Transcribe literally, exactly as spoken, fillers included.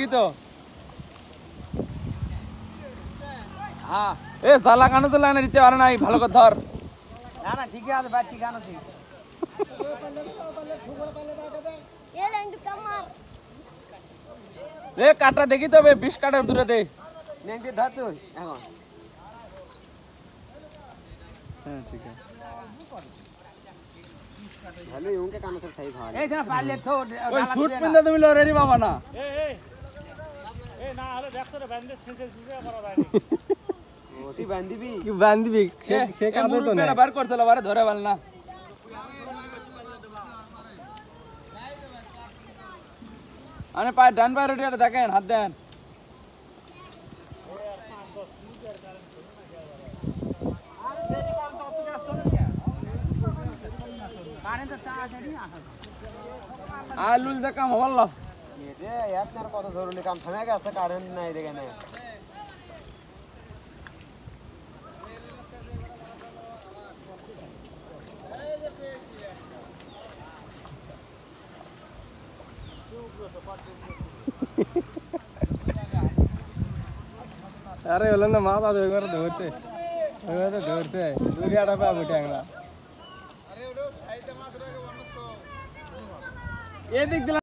কি তো হ্যাঁ এ জালা কানো চলে না নিচে আর নাই ভালো করে ধর না না ঠিক আছে ভাই ঠিক আছে ঠিক এ লাইন তো কামার এ কাটা দেখি তো বে বিশ কাটার দূরে দে নেংটি ধর তুই এখন হ্যাঁ ঠিক আছে ভালো ইউকে কানো সব সহি ভালো এই না পারলে তো ওই শুট পিনদা তুমি লরেরি বাবা না এ এ এ না হলে দেখতো রে ব্যান্ডেজ ফেসে সুজে করা যায়নি ওটি বান্ধিবি কি বান্ধিবি সে সে কাঁদে তো না বার করছিল বারে ধরে বল না আরে পায় ডান পায় রুটিটা দেখেন হাত দেন আলুল দা কাম হল এতে আপনার কত জরুরি কাম থামে গেছে কারেন্ট নাই দেখে না अरे बोला ना माँ बाप एक बार दौड़ते एक बार तो दौड़ते हैं दूरी आड़ा पे आगे टैंगला ये दिख